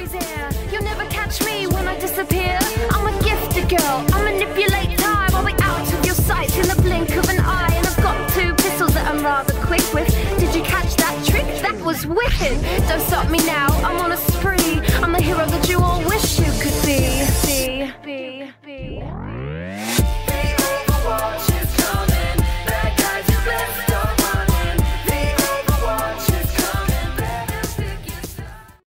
always here. You'll never catch me when I disappear. I'm a gifted girl, I manipulate time. I'll be out of your sight in the blink of an eye. And I've got two pistols that I'm rather quick with. Did you catch that trick? That was wicked. Don't stop me now,